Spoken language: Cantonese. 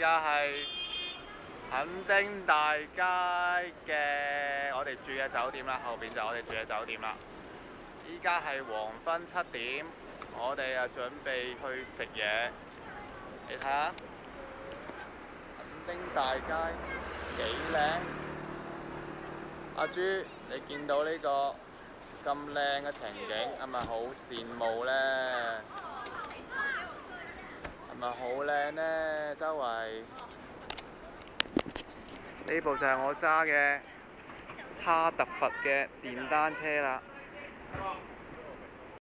家係墾丁大街嘅我哋住嘅酒店啦，後邊就係我哋住嘅酒店啦。依家係黃昏7點，我哋啊準備去食嘢。你睇下墾丁大街幾靚！阿朱，你見到呢個咁靚嘅情景，係咪好羨慕呢？係咪好靚呢？周圍呢部就係我揸嘅哈特佛嘅電單車啦。